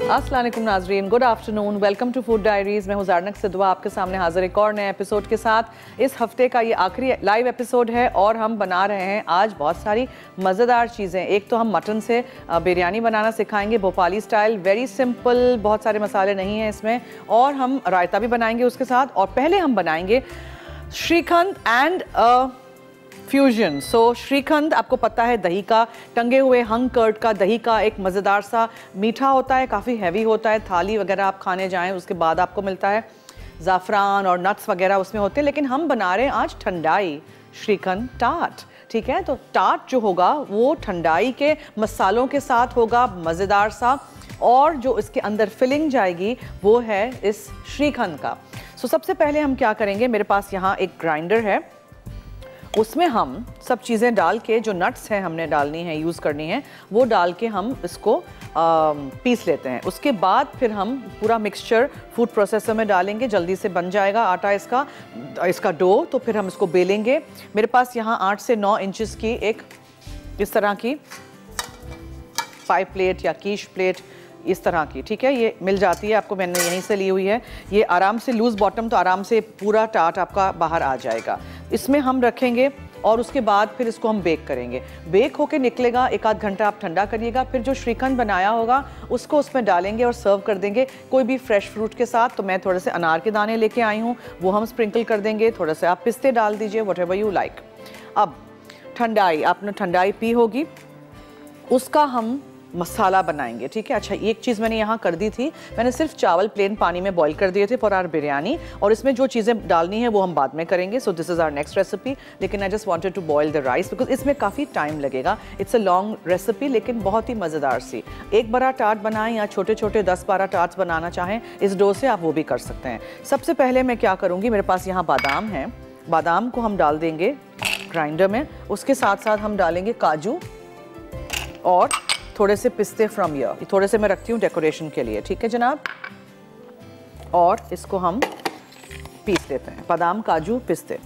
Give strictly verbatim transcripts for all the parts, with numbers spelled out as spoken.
अस्सलाम वालेकुम नाज़रीन, good afternoon, welcome to food diaries. मैं हूँ ज़ारनक सिधवा आपके सामने हाज़िर एक और नए एपिसोड के साथ। इस हफ्ते का ये आखिरी लाइव एपिसोड है और हम बना रहे हैं आज बहुत सारी मज़ेदार चीज़ें। एक तो हम मटन से बिरयानी बनाना सिखाएंगे भोपाली स्टाइल, वेरी सिंपल, बहुत सारे मसाले नहीं हैं इसमें, और हम रायता भी बनाएंगे उसके साथ। और पहले हम बनाएंगे shrikhand and fusion. So shrikhand आपको पता है, दही का, टंगे हुए हंग कर्ड का दही का एक मज़ेदार सा मीठा होता है, काफ़ी हैवी होता है। थाली वगैरह आप खाने जाएं उसके बाद आपको मिलता है। ज़ाफ़रान और नट्स वगैरह उसमें होते हैं, लेकिन हम बना रहे हैं आज ठंडाई श्रीखंड टार्ट। ठीक है, तो टार्ट जो होगा वो ठंडाई के मसालों के साथ होगा, मज़ेदार सा, और जो इसके अंदर फिलिंग जाएगी वो है इस श्रीखंड का। सो सबसे पहले हम क्या करेंगे, मेरे पास यहाँ एक ग्राइंडर है, उसमें हम सब चीज़ें डाल के, जो नट्स हैं हमने डालनी है, यूज़ करनी है, वो डाल के हम इसको आ, पीस लेते हैं। उसके बाद फिर हम पूरा मिक्सचर फूड प्रोसेसर में डालेंगे, जल्दी से बन जाएगा आटा इसका इसका डो। तो फिर हम इसको बेलेंगे। मेरे पास यहाँ आठ से नौ इंचेस की एक इस तरह की पाई प्लेट या कीश प्लेट इस तरह की, ठीक है, ये मिल जाती है आपको, मैंने यहीं से ली हुई है। ये आराम से लूज़ बॉटम, तो आराम से पूरा टार्ट आपका बाहर आ जाएगा। इसमें हम रखेंगे और उसके बाद फिर इसको हम बेक करेंगे। बेक होके निकलेगा, एक आध घंटा आप ठंडा करिएगा। फिर जो श्रीखंड बनाया होगा उसको उसमें डालेंगे और सर्व कर देंगे कोई भी फ्रेश फ्रूट के साथ। तो मैं थोड़े से अनार के दाने लेके आई हूँ, वो हम स्प्रिंकल कर देंगे। थोड़े से आप पिस्ते डाल दीजिए, वट एवर यू लाइक। अब ठंडाई, आपने ठंडाई पी होगी, उसका हम मसाला बनाएंगे। ठीक है, अच्छा एक चीज़ मैंने यहाँ कर दी थी, मैंने सिर्फ चावल प्लेन पानी में बॉईल कर दिए थे फॉर आवर बिरयानी, और इसमें जो चीज़ें डालनी है वो हम बाद में करेंगे। So this is our next recipe. लेकिन I just wanted to boil the rice because इसमें काफ़ी टाइम लगेगा। इट्स अ लॉन्ग रेसिपी, लेकिन बहुत ही मज़ेदार सी। एक बड़ा टार्ट बनाएं या छोटे छोटे दस बारह टार्ट्स बनाना चाहें इस डो से, आप वो भी कर सकते हैं। सबसे पहले मैं क्या करूँगी, मेरे पास यहाँ बादाम है, बादाम को हम डाल देंगे ग्राइंडर में। उसके साथ साथ हम डालेंगे काजू और थोड़े से पिस्ते फ्रॉम यर, थोड़े से मैं रखती हूँ डेकोरेशन के लिए। ठीक है जनाब, और इसको हम पीस लेते हैं, बादाम काजू पिस्ते।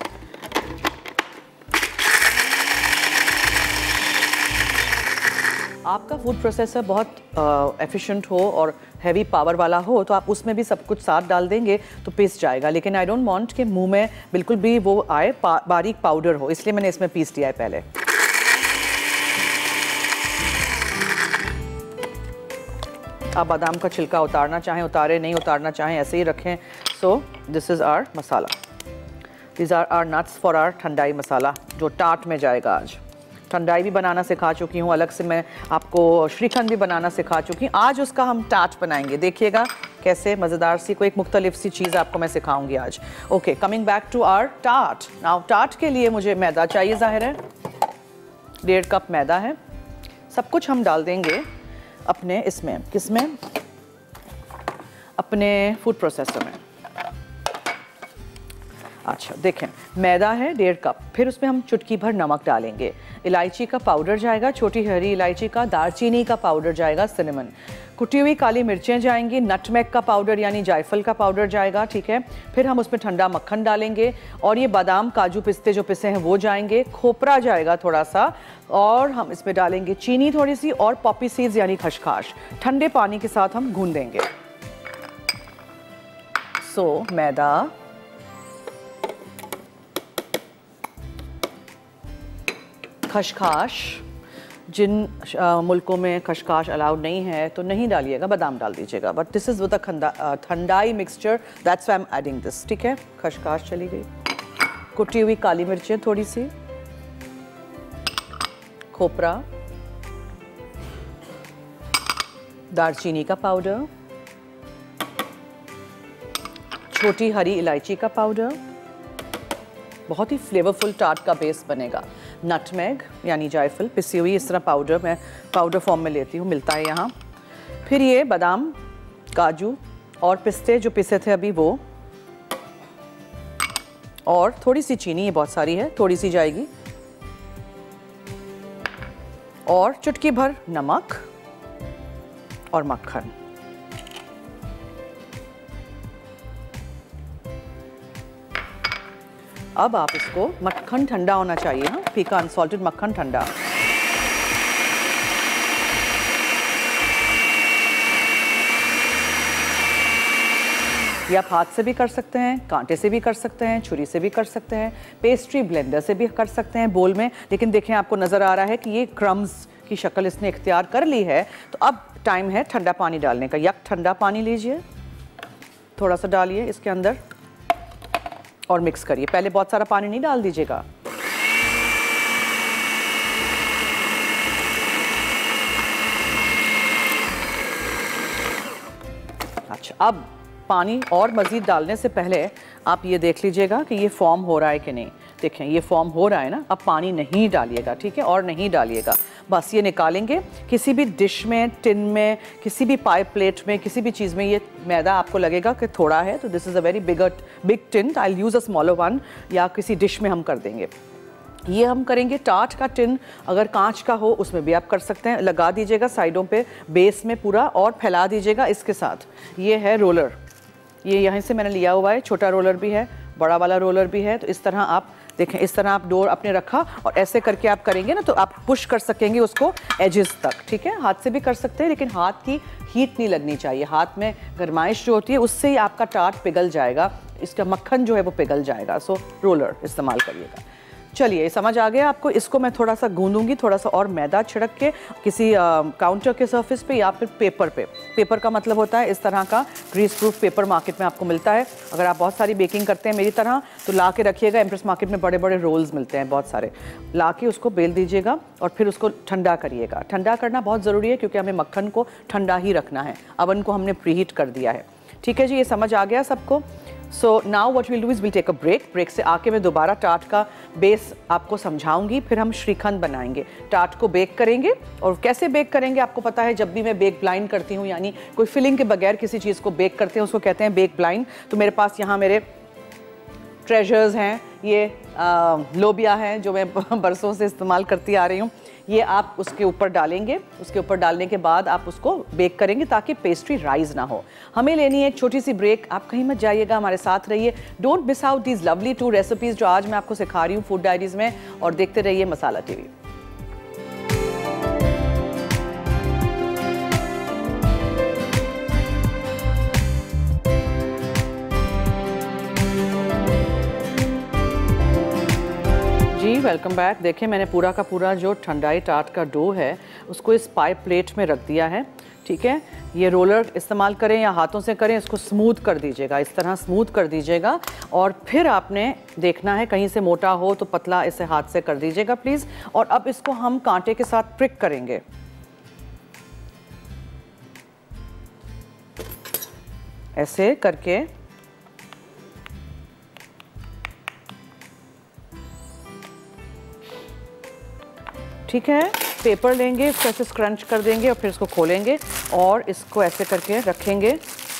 आपका फूड प्रोसेसर बहुत एफिशिएंट हो और हैवी पावर वाला हो तो आप उसमें भी सब कुछ साथ डाल देंगे तो पिस जाएगा। लेकिन आई डोंट वांट कि मुंह में बिल्कुल भी वो आए, पा, बारीक पाउडर हो, इसलिए मैंने इसमें पीस दिया है पहले। आप बादाम का छिलका उतारना चाहें उतारें, नहीं उतारना चाहें ऐसे ही रखें। So this is our masala, this are are nuts for our thandai masala जो टार्ट में जाएगा। आज ठंडाई भी बनाना सिखा चुकी हूँ, अलग से मैं आपको श्रीखंड भी बनाना सिखा चुकी हूँ। आज उसका हम टार्ट बनाएंगे, देखिएगा कैसे मज़ेदार सी, कोई एक मुख्तलिफ सी चीज़ आपको मैं सिखाऊंगी आज। Okay, coming back to our tart. Now tart के लिए मुझे मैदा चाहिए, ज़ाहिर है, डेढ़ कप मैदा है। सब कुछ हम डाल देंगे अपने इसमें, किसमें, अपने फूड प्रोसेसर में। अच्छा देखें, मैदा है डेढ़ कप, फिर उसमें हम चुटकी भर नमक डालेंगे, इलायची का पाउडर जाएगा, छोटी हरी इलायची का, दालचीनी का पाउडर जाएगा, सिनेमन, कुटी हुई काली मिर्चें जाएंगी, नटमेग का पाउडर यानी जायफल का पाउडर जाएगा। ठीक है, फिर हम उसमें ठंडा मक्खन डालेंगे, और ये बादाम काजू पिस्ते जो पिसे हैं वो जाएंगे, खोपरा जाएगा थोड़ा सा, और हम इसमें डालेंगे चीनी थोड़ी सी, और पॉपी सीड्स यानी खसखस। ठंडे पानी के साथ हम गूंद देंगे। सो so, मैदा, खसखस, जिन मुल्कों में खसखस अलाउड नहीं है तो नहीं डालिएगा, बादाम डाल दीजिएगा, but this is with a thandai mixture, that's why I am adding this. ठीक है, खसखस चली गई, कुटी हुई काली मिर्चें थोड़ी सी, खोपरा, दालचीनी का पाउडर, छोटी हरी इलायची का पाउडर, बहुत ही फ्लेवरफुल टार्ट का बेस बनेगा। नटमेग यानी जायफल पिसी हुई, इस तरह पाउडर मैं पाउडर फॉर्म में लेती हूँ, मिलता है यहाँ। फिर ये बादाम काजू और पिस्ते जो पिसे थे अभी वो, और थोड़ी सी चीनी, ये बहुत सारी है, थोड़ी सी जाएगी, और चुटकी भर नमक और मक्खन। अब आप इसको, मक्खन ठंडा होना चाहिए, हाँ, फीका अनसॉल्टेड मक्खन ठंडा। ये आप हाथ से भी कर सकते हैं, कांटे से भी कर सकते हैं, छुरी से भी कर सकते हैं, पेस्ट्री ब्लेंडर से भी कर सकते हैं बोल में। लेकिन देखें आपको नज़र आ रहा है कि ये क्रम्स की शक्ल इसने इख्तियार कर ली है। तो अब टाइम है ठंडा पानी डालने का। यक ठंडा पानी लीजिए, थोड़ा सा डालिए इसके अंदर और मिक्स करिए। पहले बहुत सारा पानी नहीं डाल दीजिएगा। अच्छा, अब पानी और मज़ीद डालने से पहले आप ये देख लीजिएगा कि ये फॉर्म हो रहा है कि नहीं। देखें ये फॉर्म हो रहा है ना। अब पानी नहीं डालिएगा, ठीक है, और नहीं डालिएगा। बस ये निकालेंगे किसी भी डिश में, टिन में, किसी भी पाइप प्लेट में, किसी भी चीज़ में। ये मैदा आपको लगेगा कि थोड़ा है तो this is a very bigger big tin, I will use a smaller one, या किसी डिश में हम कर देंगे। ये हम करेंगे टार्ट का टिन, अगर कांच का हो उसमें भी आप कर सकते हैं। लगा दीजिएगा साइडों पे, बेस में पूरा, और फैला दीजिएगा इसके साथ। ये है रोलर, ये यहाँ से मैंने लिया हुआ है, छोटा रोलर भी है, बड़ा वाला रोलर भी है। तो इस तरह आप देखें, इस तरह आप डोर अपने रखा और ऐसे करके आप करेंगे ना तो आप पुश कर सकेंगे उसको एजेस तक, ठीक है। हाथ से भी कर सकते हैं लेकिन हाथ की हीट नहीं लगनी चाहिए। हाथ में गर्माइश जो होती है उससे ही आपका टार्ट पिघल जाएगा, इसका मक्खन जो है वो पिघल जाएगा। सो रोलर इस्तेमाल करिएगा। चलिए, समझ आ गया आपको। इसको मैं थोड़ा सा गूंदूंगी, थोड़ा सा और मैदा छिड़क के किसी आ, काउंटर के सरफेस पे या फिर पेपर पे। पेपर का मतलब होता है इस तरह का ग्रीस प्रूफ पेपर, मार्केट में आपको मिलता है। अगर आप बहुत सारी बेकिंग करते हैं मेरी तरह तो ला के रखिएगा। एम्प्रेस मार्केट में बड़े बड़े रोल्स मिलते हैं बहुत सारे, ला के उसको बेल दीजिएगा और फिर उसको ठंडा करिएगा। ठंडा करना बहुत ज़रूरी है क्योंकि हमें मक्खन को ठंडा ही रखना है। अवन को हमने प्रीहीट कर दिया है, ठीक है जी। ये समझ आ गया सबको। So now what will do is will take a break. Break से आके मैं दोबारा टार्ट का बेस आपको समझाऊंगी, फिर हम श्रीखंड बनाएंगे। टार्ट को बेक करेंगे, और कैसे बेक करेंगे आपको पता है। जब भी मैं बेक ब्लाइंड करती हूँ, यानी कोई फिलिंग के बगैर किसी चीज़ को बेक करते हैं, उसको कहते हैं बेक ब्लाइंड। तो मेरे पास यहाँ मेरे ट्रेजर्स हैं, ये आ, लोबिया हैं जो मैं बरसों से इस्तेमाल करती आ रही हूँ। ये आप उसके ऊपर डालेंगे, उसके ऊपर डालने के बाद आप उसको बेक करेंगे ताकि पेस्ट्री राइज ना हो। हमें लेनी है एक छोटी सी ब्रेक। आप कहीं मत जाइएगा, हमारे साथ रहिए। Don't miss out these lovely two recipes जो आज मैं आपको सिखा रही हूँ फूड डायरीज में, और देखते रहिए मसाला टीवी। जी वेलकम बैक। देखें मैंने पूरा का पूरा जो ठंडाई टार्ट का डो है उसको इस पाइप प्लेट में रख दिया है, ठीक है। ये रोलर इस्तेमाल करें या हाथों से करें, इसको स्मूथ कर दीजिएगा, इस तरह स्मूथ कर दीजिएगा। और फिर आपने देखना है कहीं से मोटा हो तो पतला इसे हाथ से कर दीजिएगा प्लीज़। और अब इसको हम कांटे के साथ प्रिक करेंगे। ऐसे करके ठीक है। पेपर लेंगे, इसको ऐसे स्क्रंच कर देंगे और फिर इसको खोलेंगे और इसको ऐसे करके रखेंगे।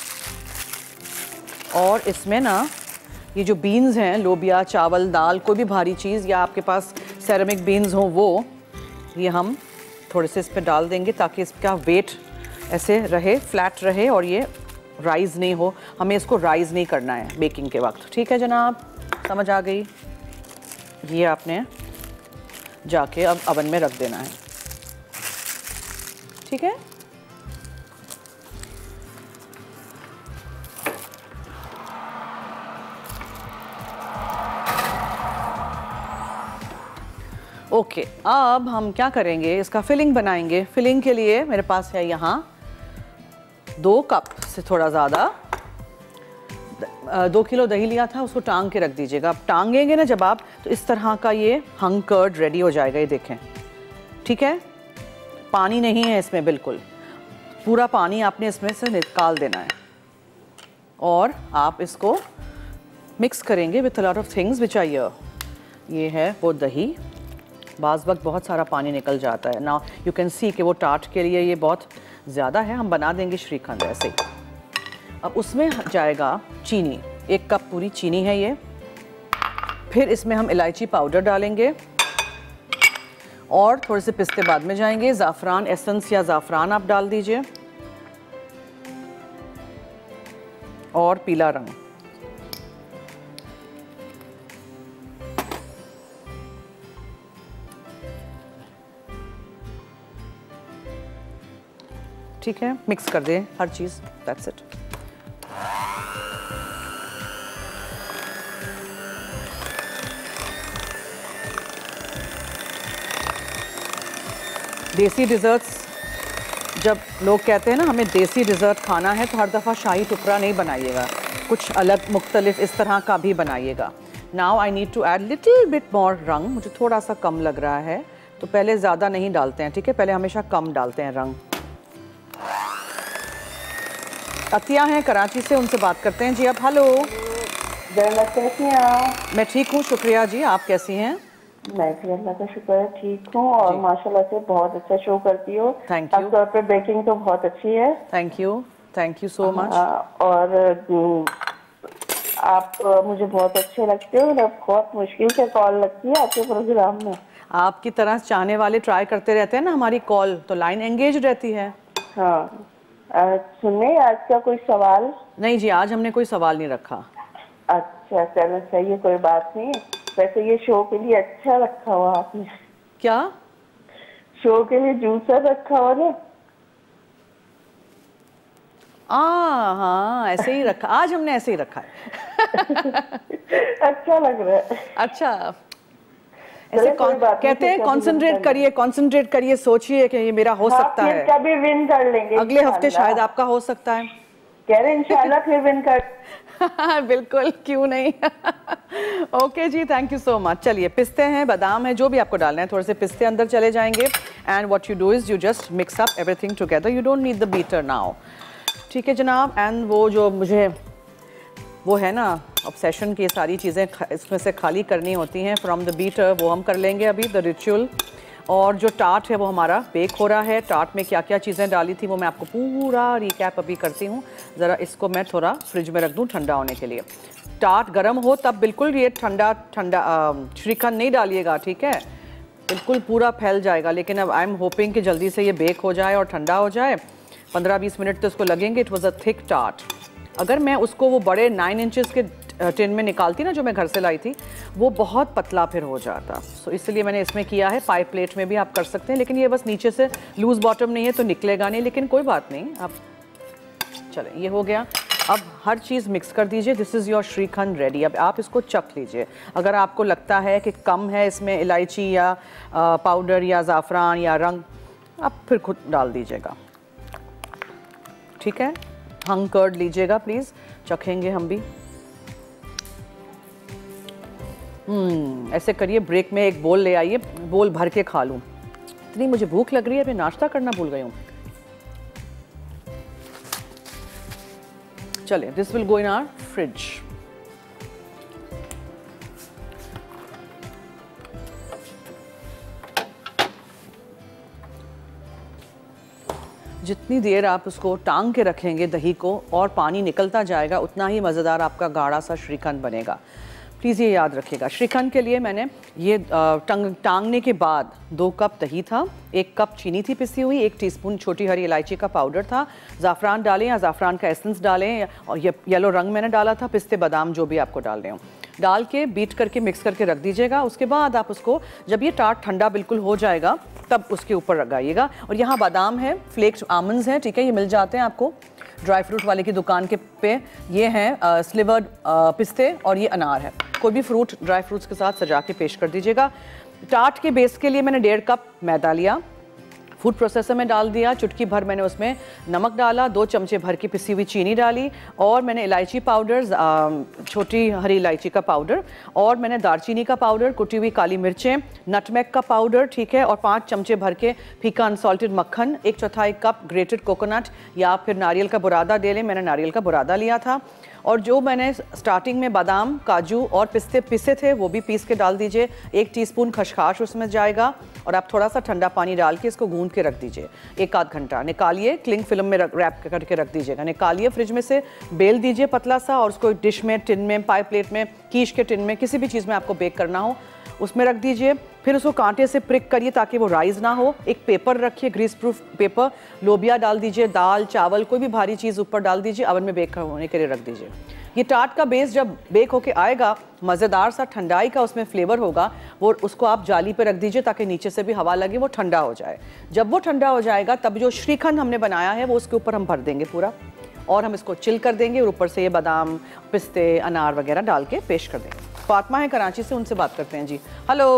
और इसमें ना ये जो बीन्स हैं, लोबिया, चावल, दाल, कोई भी भारी चीज़, या आपके पास सेरेमिक बीन्स हो वो, ये हम थोड़े से इस पर डाल देंगे ताकि इसका वेट ऐसे रहे, फ्लैट रहे और ये राइज़ नहीं हो। हमें इसको राइज़ नहीं करना है बेकिंग के वक्त, ठीक है जनाब, समझ आ गई। ये आपने जाके अब अवन में रख देना है, ठीक है। ओके, अब हम क्या करेंगे, इसका फिलिंग बनाएंगे। फिलिंग के लिए मेरे पास है यहाँ दो कप से थोड़ा ज़्यादा, दो किलो दही लिया था, उसको टांग के रख दीजिएगा। अब टांगेंगे ना जब आप, तो इस तरह का ये हंग कर्ड रेडी हो जाएगा, ये देखें, ठीक है। पानी नहीं है इसमें, बिल्कुल पूरा पानी आपने इसमें से निकाल देना है। और आप इसको मिक्स करेंगे with a lot of things which are here. ये है वो दही, बाज़ वक्त बहुत सारा पानी निकल जाता है ना, यू कैन सी कि वो टार्ट के लिए ये बहुत ज़्यादा है। हम बना देंगे श्रीखंड ऐसे ही। अब उसमें जाएगा चीनी, एक कप पूरी चीनी है ये। फिर इसमें हम इलायची पाउडर डालेंगे और थोड़े से पिस्ते बाद में जाएंगे। ज़ाफ़रान एसेंस या ज़ाफ़रान आप डाल दीजिए, और पीला रंग। ठीक है, मिक्स कर दें हर चीज़, दैट्स इट। देसी डिज़र्ट्स, जब लोग कहते हैं ना हमें देसी डिज़र्ट खाना है तो हर दफ़ा शाही टुकड़ा नहीं बनाइएगा, कुछ अलग मुख्तलिफ इस तरह का भी बनाइएगा। Now I need to add little bit more रंग, मुझे थोड़ा सा कम लग रहा है तो पहले ज़्यादा नहीं डालते हैं, ठीक है, पहले हमेशा कम डालते हैं रंग। अतिया हैं कराची से, उनसे बात करते हैं जी। अब हेलो, कैसी हैं आप? मैं ठीक हूँ, शुक्रिया जी, आप कैसी हैं? मैं भी अल्लाह का शुक्र है ठीक हूँ, और माशाल्लाह से बहुत अच्छा शो करती हो। Thank you. तौर पे बेकिंग तो बहुत अच्छी है। Thank you, thank you so much. और आप मुझे बहुत अच्छे लगते हो, बहुत मुश्किल से कॉल लगती है आपके प्रोग्राम में। आपकी तरह चाहने वाले ट्राई करते रहते हैं ना हमारी कॉल, तो लाइन एंगेज रहती है। हाँ, सुनने आज का कोई सवाल? नहीं जी, आज हमने कोई सवाल नहीं रखा। अच्छा चलो सही है, कोई बात नहीं। वैसे ये शो के लिए अच्छा रखा हुआ आपने। क्या? शो के लिए जूसर रखा हुआ ना? आ, हाँ ऐसे ही रखा, आज हमने ऐसे ही रखा है। अच्छा लग रहा है। अच्छा, ऐसे कहते हैं कंसंट्रेट करिए, कंसंट्रेट करिए, सोचिए कि ये मेरा हो हाँ, सकता है, कभी विन कर लेंगे अगले हफ्ते शायद आपका हो सकता है, कह रहे इंशाल्लाह फिर विन कर। बिल्कुल, क्यों नहीं। ओके जी, थैंक यू सो मच। चलिए, पिस्ते हैं, बादाम है, जो भी आपको डालना है, थोड़े से पिस्ते अंदर चले जाएंगे and what you do is you just mix up everything together, you don't need the beater now, ठीक है जनाब। एंड वो जो मुझे वो है ना ऑब्सेशन की सारी चीज़ें इसमें से खाली करनी होती हैं फ्रॉम द बीटर, वो हम कर लेंगे अभी, द रिचुअल। और जो टार्ट है वो हमारा बेक हो रहा है। टार्ट में क्या क्या चीज़ें डाली थी वो मैं आपको पूरा रिकैप अभी करती हूँ। ज़रा इसको मैं थोड़ा फ्रिज में रख दूँ ठंडा होने के लिए। टार्ट गर्म हो तब बिल्कुल ये ठंडा ठंडा श्रीखंड नहीं डालिएगा, ठीक है, बिल्कुल पूरा फैल जाएगा। लेकिन अब आई एम होपिंग कि जल्दी से ये बेक हो जाए और ठंडा हो जाए। पंद्रह बीस मिनट तो इसको लगेंगे। It was a thick tart. अगर मैं उसको वो बड़े नाइन इंचज़ के टिन में निकालती ना, जो मैं घर से लाई थी, वो बहुत पतला फिर हो जाता। सो so, इसलिए मैंने इसमें किया है। पाई प्लेट में भी आप कर सकते हैं, लेकिन ये बस नीचे से लूज बॉटम नहीं है तो निकलेगा नहीं, लेकिन कोई बात नहीं। आप चलें, ये हो गया। अब हर चीज़ मिक्स कर दीजिए। This is your shrikhand ready. अब आप इसको चख लीजिए। अगर आपको लगता है कि कम है इसमें इलायची या पाउडर या ज़ाफ़रान या रंग, आप फिर खुद डाल दीजिएगा, ठीक है। हंग कर्ड लीजिएगा प्लीज़, चखेंगे हम भी। हम्म ऐसे करिए, ब्रेक में एक बोल ले आइए, बोल भर के खा लूँ। इतनी मुझे भूख लग रही है, मैं नाश्ता करना भूल गई हूँ। चलिए, this will go in our fridge. जितनी देर आप उसको टांग के रखेंगे दही को और पानी निकलता जाएगा, उतना ही मज़ेदार आपका गाढ़ा सा श्रीखंड बनेगा। प्लीज़ ये याद रखिएगा। श्रीखंड के लिए मैंने ये टंग टांगने के बाद दो कप दही था, एक कप चीनी थी पिसी हुई, एक टीस्पून छोटी हरी इलायची का पाउडर था, ज़ाफ़रान डालें या ज़ाफ़रान का एसेंस डालें, और ये येलो रंग मैंने डाला था, पिस्ते बादाम जो भी आपको डालने हो डाल के बीट करके मिक्स करके रख दीजिएगा। उसके बाद आप उसको, जब ये टार्ट ठंडा बिल्कुल हो जाएगा तब उसके ऊपर लगाइएगा। और यहाँ बादाम है, फ्लेक्स आमंड्स हैं, ठीक है, ये मिल जाते हैं आपको ड्राई फ्रूट वाले की दुकान के पे। ये हैं स्लिवर्ड पिस्ते और ये अनार है। कोई भी फ्रूट ड्राई फ्रूट्स के साथ सजा के पेश कर दीजिएगा। टार्ट के बेस के लिए मैंने डेढ़ कप मैदा लिया, फूड प्रोसेसर में डाल दिया, चुटकी भर मैंने उसमें नमक डाला, दो चमचे भर की पिसी हुई चीनी डाली, और मैंने इलायची पाउडर, छोटी हरी इलायची का पाउडर, और मैंने दालचीनी का पाउडर, कुटी हुई काली मिर्चें, नटमेग का पाउडर, ठीक है, और पाँच चमचे भर के फीका अनसॉल्टेड मक्खन, एक चौथाई कप ग्रेटेड कोकोनट या फिर नारियल का बुरादा दे लें, मैंने नारियल का बुरादा लिया था। और जो मैंने स्टार्टिंग में बादाम, काजू और पिस्ते पिसे थे वो भी पीस के डाल दीजिए। एक टीस्पून खसखस उसमें जाएगा, और आप थोड़ा सा ठंडा पानी डाल के इसको गूंद के रख दीजिए एक आध घंटा। निकालिए, क्लिंग फिल्म में रैप करके रख दीजिएगा। निकालिए फ्रिज में से, बेल दीजिए पतला सा, और उसको डिश में, टिन में, पाई प्लेट में, कीश के टिन में, किसी भी चीज़ में आपको बेक करना हो उसमें रख दीजिए। फिर उसको कांटे से प्रिक करिए ताकि वो राइज ना हो। एक पेपर रखिए, ग्रीस प्रूफ पेपर, लोबिया डाल दीजिए, दाल चावल कोई भी भारी चीज़ ऊपर डाल दीजिए, ओवन में बेक होने के लिए रख दीजिए। ये टार्ट का बेस जब बेक होके आएगा, मज़ेदार सा ठंडाई का उसमें फ्लेवर होगा, वो उसको आप जाली पे रख दीजिए ताकि नीचे से भी हवा लगे, वो ठंडा हो जाए। जब वो ठंडा हो जाएगा तब जो श्रीखंड हमने बनाया है वो उसके ऊपर हम भर देंगे पूरा, और हम इसको चिल कर देंगे, और ऊपर से ये बादाम, पिस्ते, अनार वगैरह डाल के पेश कर देंगे। फातिमा है कराची से, उनसे बात करते हैं जी। हेलो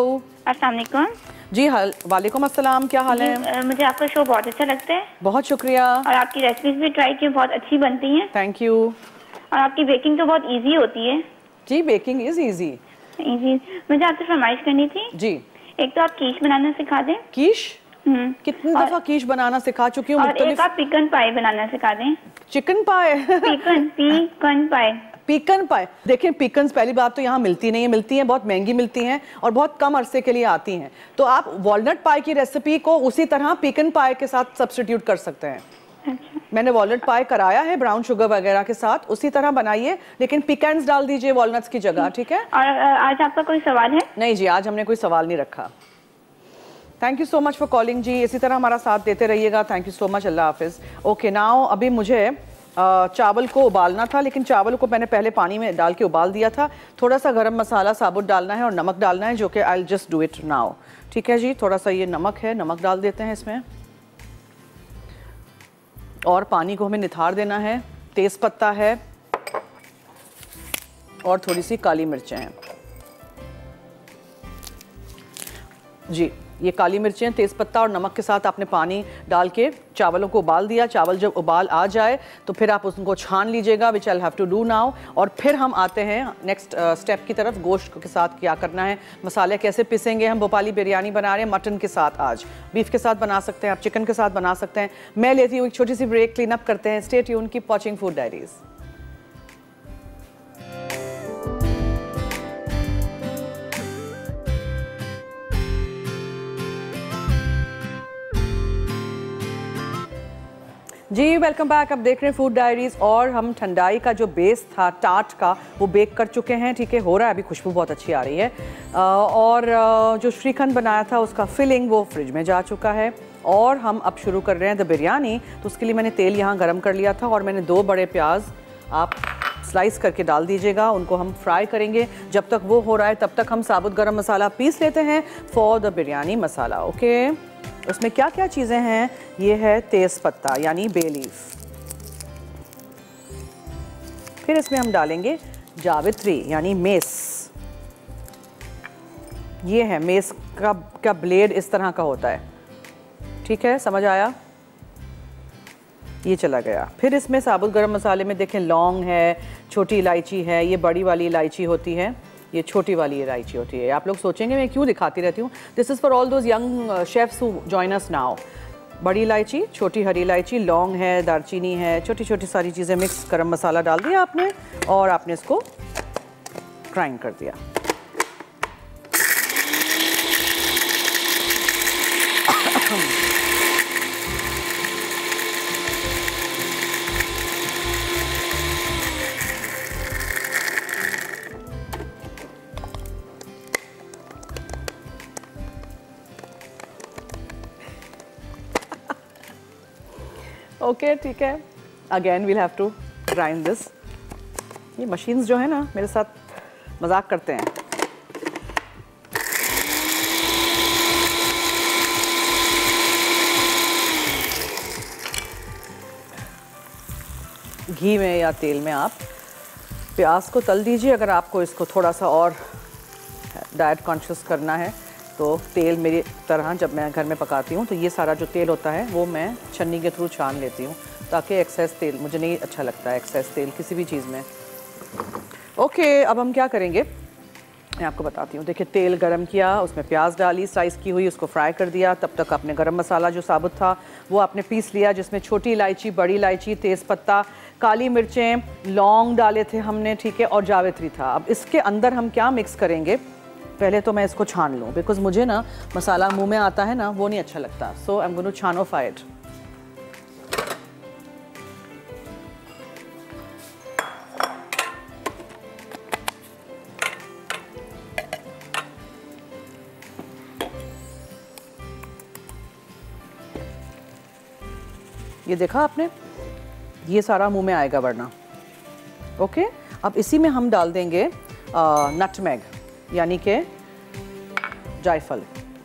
अस्सलाम वालेकुम। जी हाल वालेकुम अस्सलाम, क्या हाल है? मुझे आपका शो बहुत अच्छा लगता है। बहुत शुक्रिया। और आपकी रेसिपीज भी ट्राई की, बहुत अच्छी बनती हैं। Thank you. और आपकी बेकिंग तो बहुत इजी होती है। जी बेकिंग इज इजी। इजी। मुझे आपसे फरमाइश करनी थी जी। एक तो आप कीश बनाना सिखा दें। कीश? कितनी दफा कीश बनाना सिखा चुकी हूँ। और एक आप चिकन पाई बनाना सिखा दें। Chicken pie? Chicken chicken pie. Pecan pie. देखें पीकन्स पहली बात तो यहाँ मिलती नहीं है, मिलती हैं बहुत महंगी मिलती हैं और बहुत कम अरसे के लिए आती हैं। तो आप वॉलनट पाई की रेसिपी को उसी तरह पीकन पाई के साथ सब्स्टिट्यूट कर सकते हैं। अच्छा। मैंने वॉलनट पाई कराया है ब्राउन शुगर वगैरह के साथ, उसी तरह बनाइए लेकिन पिकन्स डाल दीजिए वॉलनट्स की जगह। ठीक है। और आज आपका कोई सवाल है? नहीं जी, आज हमने कोई सवाल नहीं रखा। Thank you so much for calling जी, इसी तरह हमारा साथ देते रहिएगा। थैंक यू सो मच, अल्लाह हाफिज। ओके नाउ अभी मुझे चावल को उबालना था, लेकिन चावल को मैंने पहले पानी में डाल के उबाल दिया था। थोड़ा सा गरम मसाला साबुत डालना है और नमक डालना है, जो कि I will just do it now. ठीक है जी, थोड़ा सा ये नमक है, नमक डाल देते हैं इसमें और पानी को हमें निथार देना है। तेज़ पत्ता है और थोड़ी सी काली मिर्चें हैं जी। ये काली मिर्चें, तेज़पत्ता और नमक के साथ आपने पानी डाल के चावलों को उबाल दिया। चावल जब उबाल आ जाए तो फिर आप उसको छान लीजिएगा, which I have to do now. और फिर हम आते हैं नेक्स्ट स्टेप की तरफ। गोश्त के साथ क्या करना है, मसाले कैसे पिसेंगे। हम भोपाली बिरयानी बना रहे हैं मटन के साथ, आज बीफ के साथ बना सकते हैं, आप चिकन के साथ बना सकते हैं। मैं लेती हूँ एक छोटी सी ब्रेक, क्लीन अप करते हैं। Stay tune, keep watching Food Diaries. जी वेलकम बैक। अब देख रहे हैं फूड डायरीज और हम ठंडाई का जो बेस था टार्ट का वो बेक कर चुके हैं। ठीक है, हो रहा है, अभी खुशबू बहुत अच्छी आ रही है। और जो श्रीखंड बनाया था उसका फिलिंग वो फ्रिज में जा चुका है। और हम अब शुरू कर रहे हैं द बिरयानी। तो उसके लिए मैंने तेल यहाँ गरम कर लिया था और मैंने दो बड़े प्याज आप स्लाइस करके डाल दीजिएगा, उनको हम फ्राई करेंगे। जब तक वो हो रहा है तब तक हम साबुत गरम मसाला पीस लेते हैं for the biryani masala. Okay, उसमें क्या क्या चीज़ें हैं, ये है तेज़ पत्ता यानी बे लीफ, फिर इसमें हम डालेंगे जावित्री यानी मेस। ये है मेस का का ब्लेड इस तरह का होता है। ठीक है, समझ आया? ये चला गया। फिर इसमें साबुत गरम मसाले में देखें लौंग है, छोटी इलायची है, ये बड़ी वाली इलायची होती है, ये छोटी वाली इलायची होती है। आप लोग सोचेंगे मैं क्यों दिखाती रहती हूँ, this is for all those young chefs who join us now. बड़ी इलायची, छोटी हरी इलायची, लौंग है, दालचीनी है, छोटी छोटी सारी चीज़ें मिक्स। गरम मसाला डाल दिया आपने और आपने इसको ग्राइंड कर दिया। ओके ठीक है, again we'll have to grind this. ये मशीन्स जो है ना मेरे साथ मजाक करते हैं। घी में या तेल में आप प्याज को तल दीजिए। अगर आपको इसको थोड़ा सा और डाइट कॉन्शियस करना है तो तेल मेरी तरह जब मैं घर में पकाती हूँ तो ये सारा जो तेल होता है वो मैं छन्नी के थ्रू छान लेती हूँ, ताकि एक्सेस तेल, मुझे नहीं अच्छा लगता है एक्सेस तेल किसी भी चीज़ में। ओके, अब हम क्या करेंगे मैं आपको बताती हूँ। देखिए तेल गरम किया, उसमें प्याज डाली स्लाइस की हुई, उसको फ्राई कर दिया। तब तक आपने गरम मसाला जो साबुत था वो आपने पीस लिया, जिसमें छोटी इलायची, बड़ी इलायची, तेज़पत्ता, काली मिर्चें, लौंग डाले थे हमने। ठीक है, और जावित्री था। अब इसके अंदर हम क्या मिक्स करेंगे, पहले तो मैं इसको छान लूँ, बिकॉज मुझे ना मसाला मुंह में आता है ना वो नहीं अच्छा लगता। So I am going to छानोफाई इट। ये देखा आपने, ये सारा मुंह में आएगा वरना। ओके, अब इसी में हम डाल देंगे नटमेग यानी के जायफल।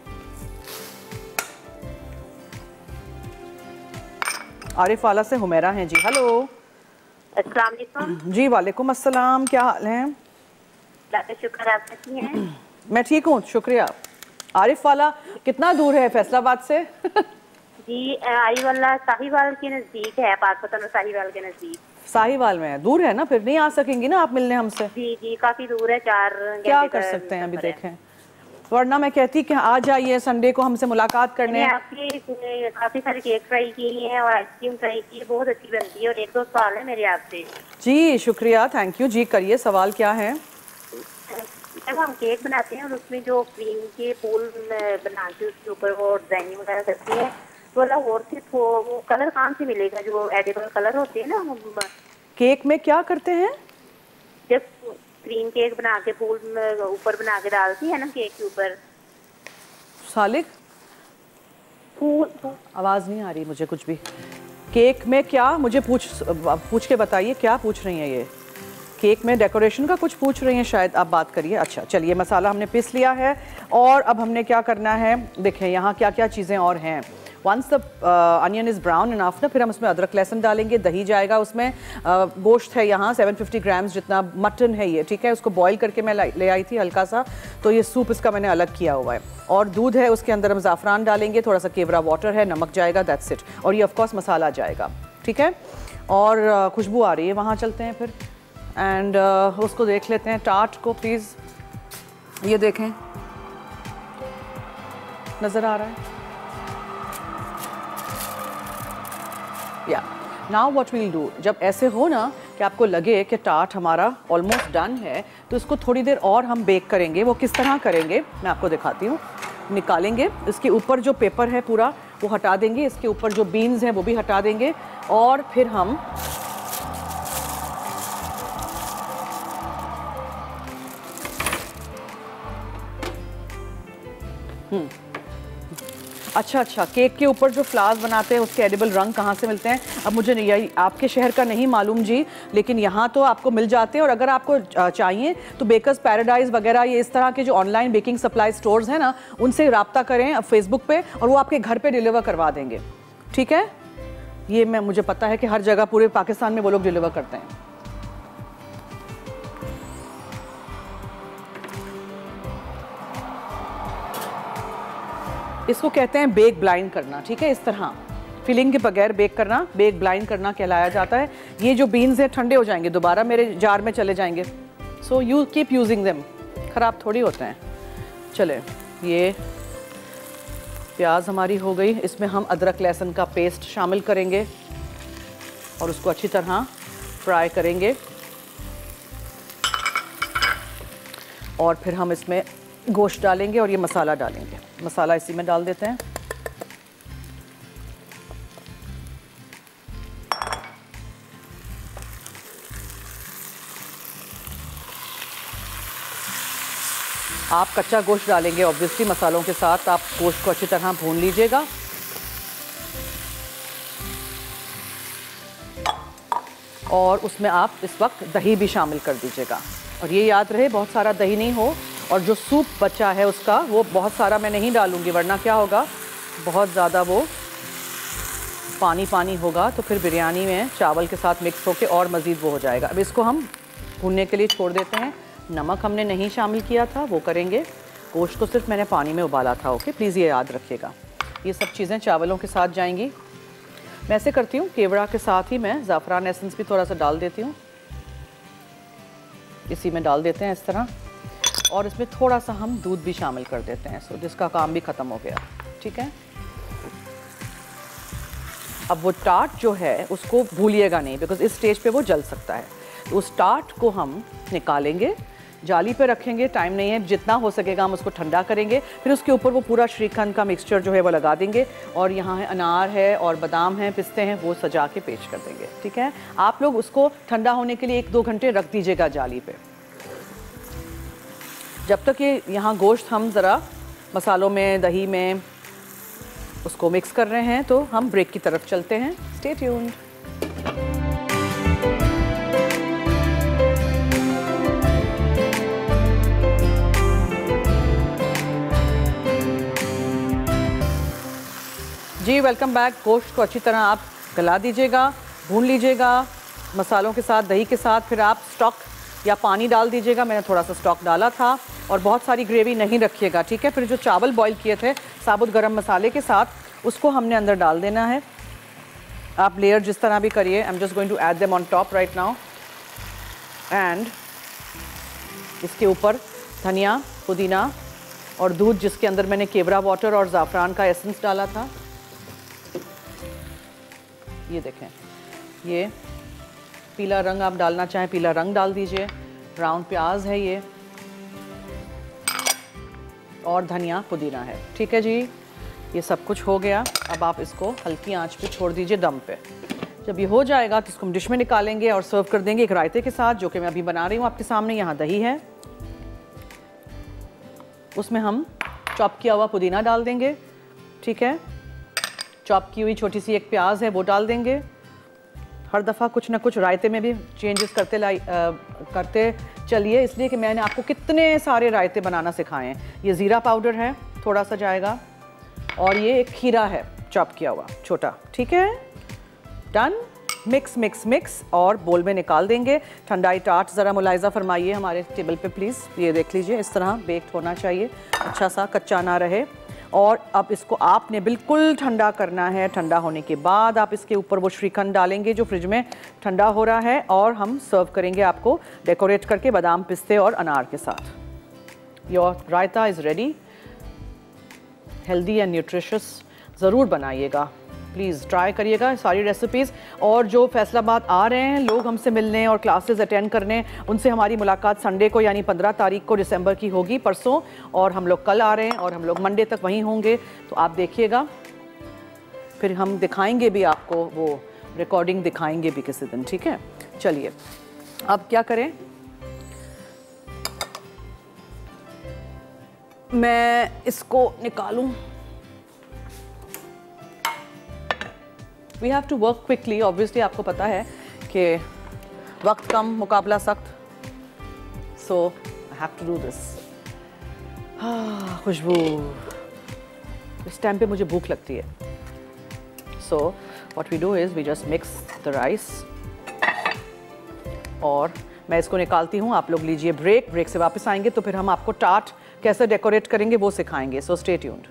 आरिफ वाला से हुमेरा हैं जी। हेलो, अस्सलाम वालेकुम। जी वालेकुम अस्सलाम, क्या हाल है? शुक्र, आप कैसी हैं? मैं ठीक हूँ, शुक्रिया। आरिफ वाला कितना दूर है फैसलाबाद से? जी आई वाला साहिवाल के नजदीक है, पाकपतन साहिवाल के नजदीक। साहिवाल में है, दूर है ना, फिर नहीं आ सकेंगी ना आप मिलने हमसे? जी जी काफी दूर है, चार क्या कर सकते हैं अभी देखें, वरना मैं कहती कि आ जाइए संडे को हमसे मुलाकात करने। आपकी काफी सारे केक ट्राई किए हैं और आइसक्रीम ट्राई की है, बहुत अच्छी बनती है और एक दो सवाल है मेरे आपसे। जी शुक्रिया, थैंक यू जी, करिए, सवाल क्या है? जब हम केक बनाते हैं और उसमें जो क्रीम के फूल बना के उसके ऊपर वो डिजाइनिंग वगैरह करती है, तो और सिर्फ वो, वो कलर कहाँ से मिलेगा जो एडिबल कलर होते हैं ना केक में? क्या करते हैं जब क्रीम केक बना के फूल ऊपर बना के डालती है ना केक के ऊपर? सालिक फूल, फूल आवाज नहीं आ रही मुझे कुछ भी। केक में क्या, मुझे पूछ पूछ के बताइए क्या पूछ रही हैं ये? केक में डेकोरेशन का कुछ पूछ रही हैं शायद आप, बात करिए। अच्छा चलिए, मसाला हमने पीस लिया है और अब हमने क्या करना है, देखें यहाँ क्या क्या चीज़ें और हैं। Once the onion is brown enough ना, फिर हम उसमें अदरक लहसुन डालेंगे, दही जाएगा उसमें, uh, गोश्त है यहाँ सात सौ पचास ग्राम्स जितना, मटन है ये, ठीक है, उसको बॉईल करके मैं ले आई थी हल्का सा, तो ये सूप इसका मैंने अलग किया हुआ है। और दूध है, उसके अंदर हम ज़ाफ़रान डालेंगे, थोड़ा सा केवड़ा वाटर है, नमक जाएगा, दैट्स इट। और ये ऑफकोर्स मसाला जाएगा, ठीक है। और uh, खुशबू आ रही है, वहाँ चलते हैं फिर एंड uh, उसको देख लेते हैं टार्ट को प्लीज़। ये देखें, नज़र आ रहा है? या नाउ व्हाट वील डू, जब ऐसे हो ना कि आपको लगे कि टार्ट हमारा ऑलमोस्ट डन है, तो इसको थोड़ी देर और हम बेक करेंगे। वो किस तरह करेंगे मैं आपको दिखाती हूँ। निकालेंगे, इसके ऊपर जो पेपर है पूरा वो हटा देंगे, इसके ऊपर जो बीन्स हैं वो भी हटा देंगे, और फिर हम हम्म अच्छा अच्छा केक के ऊपर जो फ्लावर्स बनाते हैं उसके एडिबल रंग कहाँ से मिलते हैं? अब मुझे यही आपके शहर का नहीं मालूम जी, लेकिन यहाँ तो आपको मिल जाते हैं। और अगर आपको चाहिए तो बेकर्स पैराडाइज वगैरह, ये इस तरह के जो ऑनलाइन बेकिंग सप्लाई स्टोर्स हैं ना, उनसे रब्ता करें फेसबुक पे और वो आपके घर पे डिलीवर करवा देंगे, ठीक है। ये मैं मुझे पता है कि हर जगह पूरे पाकिस्तान में वो लोग डिलीवर करते हैं। इसको कहते हैं बेक ब्लाइंड करना, ठीक है, इस तरह फिलिंग के बगैर बेक करना बेक ब्लाइंड करना कहलाया जाता है। ये जो बीन्स हैं ठंडे हो जाएंगे, दोबारा मेरे जार में चले जाएंगे, so you keep using them, ख़राब थोड़ी होते हैं। चले, ये प्याज हमारी हो गई, इसमें हम अदरक लहसुन का पेस्ट शामिल करेंगे और उसको अच्छी तरह फ्राई करेंगे। और फिर हम इसमें गोश्त डालेंगे और ये मसाला डालेंगे। मसाला इसी में डाल देते हैं। आप कच्चा गोश्त डालेंगे ऑब्वियसली मसालों के साथ, आप गोश्त को अच्छी तरह भून लीजिएगा। और उसमें आप इस वक्त दही भी शामिल कर दीजिएगा। और ये याद रहे बहुत सारा दही नहीं हो, और जो सूप बचा है उसका वो बहुत सारा मैं नहीं डालूंगी, वरना क्या होगा, बहुत ज़्यादा वो पानी पानी होगा, तो फिर बिरयानी में चावल के साथ मिक्स होकर और मज़ीद वो हो जाएगा। अब इसको हम भूनने के लिए छोड़ देते हैं। नमक हमने नहीं शामिल किया था, वो करेंगे। गोश्त को सिर्फ मैंने पानी में उबाला था, ओके, प्लीज़ ये याद रखिएगा। ये सब चीज़ें चावलों के साथ जाएंगी। मैं ऐसे करती हूँ, केवड़ा के साथ ही मैं ज़ाफ़रान एसेंस भी थोड़ा सा डाल देती हूँ, इसी में डाल देते हैं इस तरह। और इसमें थोड़ा सा हम दूध भी शामिल कर देते हैं, सो जिसका काम भी ख़त्म हो गया, ठीक है। अब वो टार्ट जो है उसको भूलिएगा नहीं, बिकॉज इस स्टेज पे वो जल सकता है। तो उस टार्ट को हम निकालेंगे, जाली पे रखेंगे, टाइम नहीं है, जितना हो सकेगा हम उसको ठंडा करेंगे। फिर उसके ऊपर वो पूरा श्रीखंड का मिक्सचर जो है वो लगा देंगे, और यहाँ है अनार है और बादाम हैं, पिस्ते हैं, वो सजा के पेश कर देंगे, ठीक है। आप लोग उसको ठंडा होने के लिए एक दो घंटे रख दीजिएगा जाली पे। जब तक ये यहाँ गोश्त हम ज़रा मसालों में, दही में उसको मिक्स कर रहे हैं, तो हम ब्रेक की तरफ चलते हैं। Stay tuned. जी वेलकम बैक। गोश्त को अच्छी तरह आप गला दीजिएगा, भून लीजिएगा मसालों के साथ, दही के साथ। फिर आप स्टॉक या पानी डाल दीजिएगा, मैंने थोड़ा सा स्टॉक डाला था। और बहुत सारी ग्रेवी नहीं रखिएगा, ठीक है। फिर जो चावल बॉईल किए थे साबुत गरम मसाले के साथ, उसको हमने अंदर डाल देना है। आप लेयर जिस तरह भी करिए। I am just going to add them on top right now. And इसके ऊपर धनिया, पुदीना और दूध, जिसके अंदर मैंने केवड़ा वाटर और ज़ाफ़रान का एसेंस डाला था। ये देखें, ये पीला रंग आप डालना चाहें पीला रंग डाल दीजिए। ब्राउन प्याज है ये, और धनिया पुदीना है, ठीक है जी। ये सब कुछ हो गया। अब आप इसको हल्की आंच पे छोड़ दीजिए दम पे। जब ये हो जाएगा तो इसको हम डिश में निकालेंगे और सर्व कर देंगे एक रायते के साथ, जो कि मैं अभी बना रही हूँ आपके सामने। यहाँ दही है, उसमें हम चॉप किया हुआ पुदीना डाल देंगे, ठीक है। चॉप की हुई छोटी सी एक प्याज है, वो डाल देंगे। हर दफ़ा कुछ ना कुछ रायते में भी चेंजेस करते लाई आ, करते चलिए, इसलिए कि मैंने आपको कितने सारे रायते बनाना सिखाए हैं। ये ज़ीरा पाउडर है, थोड़ा सा जाएगा, और ये एक खीरा है चॉप किया हुआ छोटा, ठीक है। डन। मिक्स मिक्स मिक्स और बोल में निकाल देंगे। ठंडाई टार्ट ज़रा मुलायजा फरमाइए हमारे टेबल पे प्लीज़। ये देख लीजिए, इस तरह बेक्ड होना चाहिए, अच्छा सा कच्चा ना रहे। और अब इसको आपने बिल्कुल ठंडा करना है। ठंडा होने के बाद आप इसके ऊपर वो श्रीखंड डालेंगे जो फ्रिज में ठंडा हो रहा है, और हम सर्व करेंगे आपको डेकोरेट करके बादाम, पिस्ते और अनार के साथ। Your raita is ready. Healthy and nutritious ज़रूर बनाइएगा, प्लीज़ ट्राई करिएगा सारी रेसिपीज़। और जो फैसलाबाद आ रहे हैं लोग हमसे मिलने और क्लासेस अटेंड करने, उनसे हमारी मुलाकात संडे को यानी पंद्रह तारीख को दिसंबर की होगी, परसों। और हम लोग कल आ रहे हैं और हम लोग मंडे तक वहीं होंगे, तो आप देखिएगा। फिर हम दिखाएंगे भी आपको, वो रिकॉर्डिंग दिखाएंगे भी किसी दिन, ठीक है। चलिए अब क्या करें, मैं इसको निकालूं। We have to work quickly, obviously आपको पता है कि वक्त कम, मुकाबला सख्त। So I have to do this. खुशबू, इस टाइम पे मुझे भूख लगती है। So what we do is we just mix the rice, और मैं इसको निकालती हूँ। आप लोग लीजिए ब्रेक। ब्रेक से वापस आएंगे तो फिर हम आपको टार्ट कैसे डेकोरेट करेंगे वो सिखाएंगे। So stay tuned.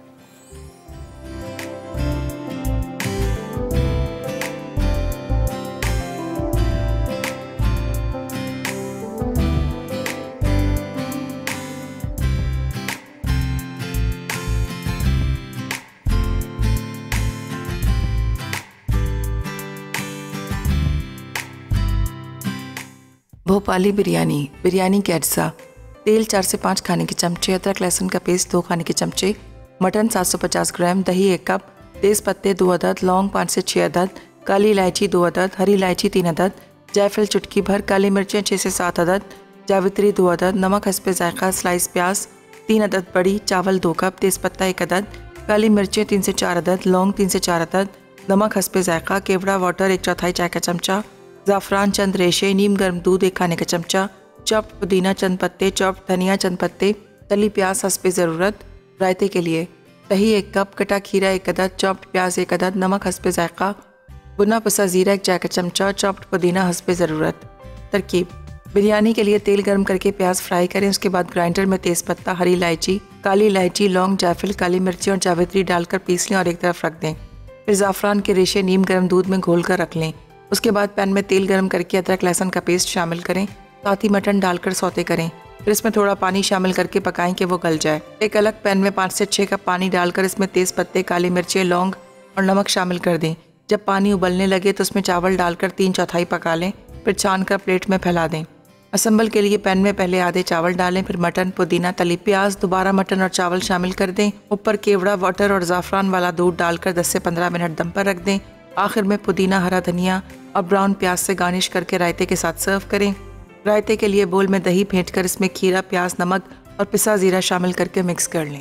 Bhopali biryani. Biryani के अज्जा: तेल चार से पाँच खाने के चमचे, अदरक लहसुन का पेस्ट दो खाने के चमचे, मटन सात सौ पचास ग्राम, दही एक कप, तेज़ पत्ते दो अदद, लौंग पाँच से छः अदद, काली इलायची दो अदद, हरी इलायची तीन अदद, जायफल चुटकी भर, काली मिर्चें छः से सात अदद, जावित्री दो अदद, नमक हस्बे जायका, स्लाइस प्याज तीन अदद बड़ी, चावल दो कप, तेज़पत्ता एक अदद, काली मिर्चें तीन से चार अदद, लौंग तीन से चार अदद, नमक हस्बे जायका, केवड़ा वाटर एक चौथाई चाय का चमचा, ज़ाफ़रान चंद रेशे, नीम गर्म दूध एक खाने का चमचा, चॉप्ड पुदीना चंद पत्ते, चॉप्ड धनिया चंद पत्ते, तली प्याज हस्बे ज़रूरत। रायते के लिए दही एक कप, कटा खीरा एक अदद, चॉप्ड प्याज एक अदद, नमक हस्बे जायका, भुना पिसा ज़ीरा एक चाय का चमचा, चॉप्ड पुदीना हस्बे ज़रूरत। तरकीब: बिरयानी के लिए तेल गर्म करके प्याज फ्राई करें, उसके बाद ग्राइंडर में तेज़पत्ता, हरी इलायची, काली इलायची, लौंग, जायफल, काली मिर्ची और जावित्री डालकर पीस लें और एक तरफ रख दें। फिर ज़ाफ़रान के रेशे नीम गर्म दूध में घोल कर रख लें। उसके बाद पैन में तेल गर्म करके अदरक लहसुन का पेस्ट शामिल करें, साथ ही मटन डालकर सौते करें। फिर इसमें थोड़ा पानी शामिल करके पकाएं कि वो गल जाए। एक अलग पैन में पाँच से छः कप पानी डालकर इसमें तेज़ पत्ते, काली मिर्चें, लौंग और नमक शामिल कर दें। जब पानी उबलने लगे तो उसमें चावल डालकर तीन चौथाई पका लें, फिर छान कर प्लेट में फैला दें। असम्बल के लिए पैन में पहले आधे चावल डालें, फिर मटन, पुदीना, तली प्याज, दोबारा मटन और चावल शामिल कर दें। ऊपर केवड़ा वाटर और ज़ाफ़रान वाला दूध डालकर दस से पंद्रह मिनट दम पर रख दें। आखिर में पुदीना, हरा धनिया और ब्राउन प्याज से गार्निश करके रायते के साथ सर्व करें। रायते के लिए बोल में दही फेंट कर इसमें खीरा, प्याज, नमक और पिसा ज़ीरा शामिल करके मिक्स कर लें।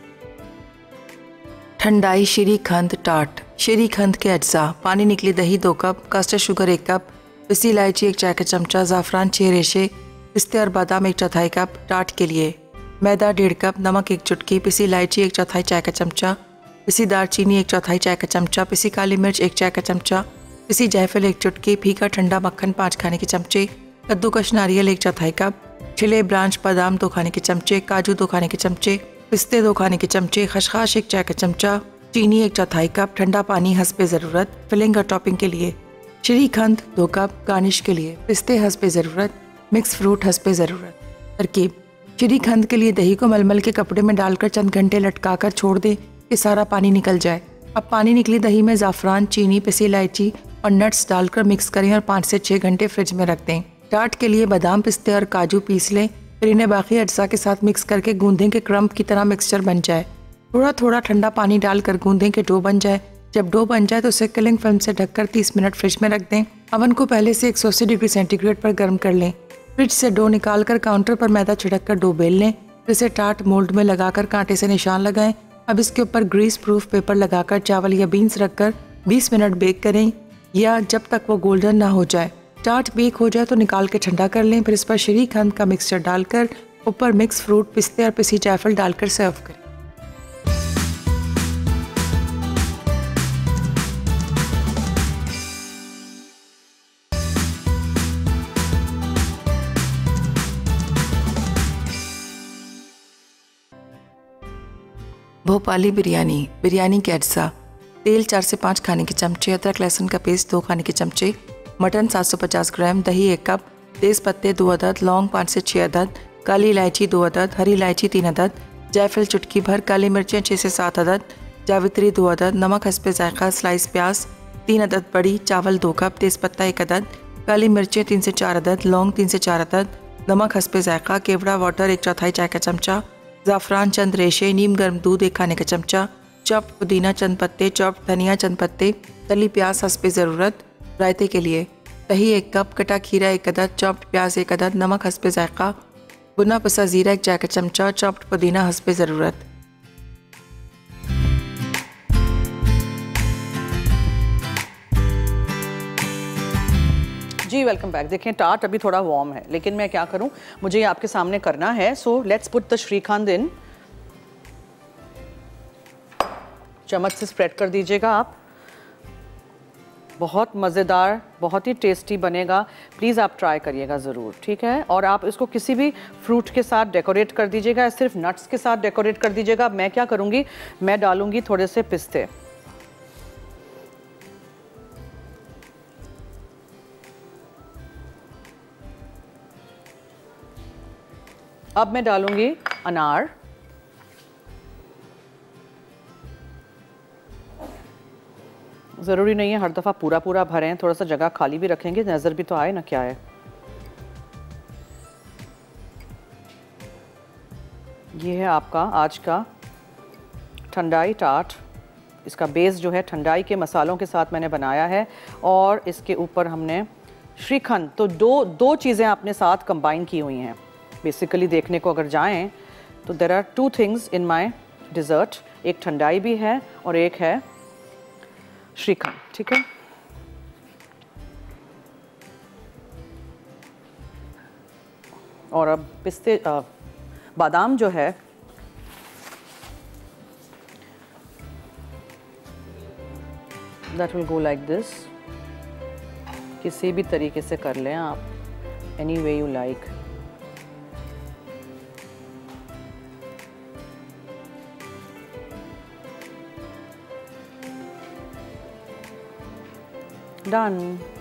ठंडाई श्रीखंड टार्ट। श्रीखंड के अज्जा: पानी निकली दही दो कप, कस्टर्ड शुगर एक कप, पिसी इलायची एक चाय का चमचा, ज़ाफ़रान छः रेशे, पिस्ते और बादाम एक चौथाई कप। टार्ट के लिए मैदा डेढ़ कप, नमक एक चुटकी, पिसी इलायची एक चौथाई चाय का चमचा, पिसी दालचीनी एक चौथाई चाय का चमचा, पिसी काली मिर्च एक चाय का चमचा, पिसी जायफल एक चुटकी, फीका ठंडा मक्खन पाँच खाने के चमचे, कद्दूकश नारियल एक चौथाई कप, छिले ब्रांच बादाम दो खाने के चमचे, काजू दो खाने के चमचे, पिस्ते दो खाने के चमचे, खसखस एक चाय का चमचा, चीनी एक चौथाई कप, ठंडा पानी हस्बे ज़रूरत। फिलिंग और टॉपिंग के लिए श्रीखंड दो कप, गार्निश के लिए पिस्ते हस्बे ज़रूरत, मिक्स फ्रूट हस्बे ज़रूरत। तरकीब: श्रीखंड के लिए दही को मलमल के कपड़े में डालकर चंद घंटे लटकाकर छोड़ दें कि सारा पानी निकल जाए। अब पानी निकली दही में ज़ाफ़रान, चीनी, पिसी इलायची और नट्स डालकर मिक्स करें और पाँच से छः घंटे फ्रिज में रख दें। टार्ट के लिए बादाम, पिस्ते और काजू पीस लें, फिर इन्हें बाकी अज्जा के साथ मिक्स करके गूंदें कि क्रम्ब की तरह मिक्सचर बन जाए। थोड़ा थोड़ा ठंडा पानी डालकर गूंदें कि डो बन जाए। जब डो बन जाए तो उसे किलिंग फिल्म से ढककर तीस मिनट फ्रिज में रख दें। अवन को पहले से एक सौ अस्सी डिग्री सेंटीग्रेड पर गर्म कर लें। फ्रिज से डो निकालकर काउंटर पर मैदा छिड़क कर डो बेल लें। फिर इसे टार्ट मोल्ड में लगाकर कांटे से निशान लगाएं। अब इसके ऊपर ग्रीस प्रूफ पेपर लगाकर चावल या बीन्स रखकर बीस मिनट बेक करें या जब तक वो गोल्डन ना हो जाए। टार्ट बेक हो जाए तो निकाल के ठंडा कर लें। फिर इस पर श्रीखंड का मिक्सचर डालकर ऊपर मिक्स फ्रूट, पिस्ते और पिसी जायफल डालकर सर्व करें। भोपाली बिरयानी, बिरयानी के अज्जा: तेल चार से पाँच खाने के चमचे, अदरक लहसुन का पेस्ट दो खाने के चमचे, मटन सात सौ पचास ग्राम, दही एक कप, तेज़ पत्ते दो अदद, लौंग पाँच से छः अदद, काली इलायची दो अदद, हरी इलायची तीन अदद, जायफल चुटकी भर, काली मिर्चें छः से सात अदद, जावित्री दो अदद, नमक हस्बे जायका, स्लाइस प्याज तीन अदद बड़ी, चावल दो कप, तेज़पत्ता एक अदद, काली मिर्चें तीन से चार अदद, लौंग तीन से चार अदद, नमक हस्बे जायका, केवड़ा वाटर एक चौथाई चाय का चमचा, ज़ाफ़रान चंद रेशे, नीम गर्म दूध एक खाने का चमचा, चॉप्ड पुदीना चंद पत्ते, चॉप्ड धनिया चंद पत्ते, तली प्याज हस्बे ज़रूरत। रायते के लिए दही एक कप, कटा खीरा एक अदद, चॉप्ड प्याज एक अदद, नमक हस्बे जायका, भुना पिसा ज़ीरा एक चाय का चमचा, चॉप्ड पुदीना हस्बे ज़रूरत। जी वेलकम बैक। देखें टार्ट अभी थोड़ा वार्म है, लेकिन मैं क्या करूं, मुझे ये आपके सामने करना है। So let's put the shrikhand in. चम्मच से स्प्रेड कर दीजिएगा आप। बहुत मज़ेदार, बहुत ही टेस्टी बनेगा। प्लीज़ आप ट्राई करिएगा ज़रूर, ठीक है। और आप इसको किसी भी फ्रूट के साथ डेकोरेट कर दीजिएगा, सिर्फ नट्स के साथ डेकोरेट कर दीजिएगा। मैं क्या करूँगी, मैं डालूँगी थोड़े से पिस्ते। अब मैं डालूँगी अनार, ज़रूरी नहीं है हर दफ़ा पूरा पूरा भरें, थोड़ा सा जगह खाली भी रखेंगे, नज़र भी तो आए ना क्या है। ये है आपका आज का ठंडाई टार्ट। इसका बेस जो है ठंडाई के मसालों के साथ मैंने बनाया है और इसके ऊपर हमने श्रीखंड, तो दो दो चीज़ें आपने साथ कंबाइन की हुई हैं। बेसिकली देखने को अगर जाएं तो there are two things in my dessert, एक ठंडाई भी है और एक है श्रीखंड, ठीक है। और अब पिस्ते आ, बादाम जो है that will go like this. किसी भी तरीके से कर लें आप, any way you like. Done.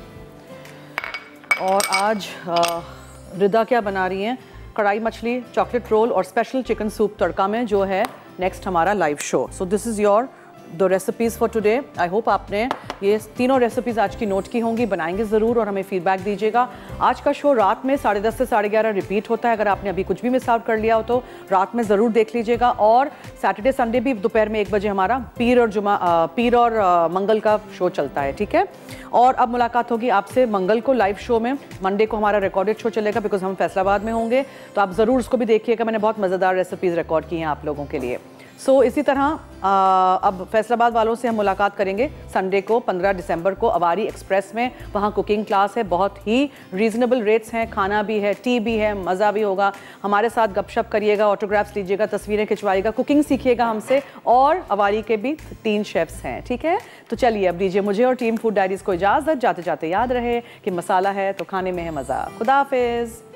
और आज रिदा क्या बना रही हैं, कढ़ाई मछली, चॉकलेट रोल और स्पेशल चिकन सूप तड़का में, जो है नेक्स्ट हमारा live show. So this is your the recipes for today. I hope आपने ये तीनों रेसिपीज़ आज की नोट की होंगी, बनाएंगे ज़रूर और हमें फीडबैक दीजिएगा। आज का शो रात में साढ़े दस से साढ़े ग्यारह रिपीट होता है। अगर आपने अभी कुछ भी मिस आउट कर लिया हो तो रात में ज़रूर देख लीजिएगा। और सैटरडे संडे भी दोपहर में एक बजे हमारा पीर और जुमा आ, पीर और आ, मंगल का शो चलता है, ठीक है। और अब मुलाकात होगी आपसे मंगल को लाइव शो में। मंडे को हमारा रिकॉर्डेड शो चलेगा बिकॉज हम फैसलाबाद में होंगे, तो आप ज़रूर उसको भी देखिएगा। मैंने बहुत मज़ेदार रेसिपीज़ रिकॉर्ड की हैं आप लोगों के लिए। सो so, इसी तरह आ, अब फैसलाबाद वालों से हम मुलाकात करेंगे संडे को पंद्रह दिसंबर को अवारी एक्सप्रेस में। वहाँ कुकिंग क्लास है, बहुत ही रीजनेबल रेट्स हैं, खाना भी है, टी भी है, मज़ा भी होगा। हमारे साथ गपशप करिएगा, ऑटोग्राफ्स लीजिएगा, तस्वीरें खिंचवाइएगा, कुकिंग सीखिएगा हमसे। और अवारी के भी तीन शेफ्स हैं, ठीक है। तो चलिए अब दीजिए मुझे और टीम फूड डायरीज को इजाज़त। जाते जाते याद रहे कि मसाला है तो खाने में है मज़ा। खुदा हाफिज़।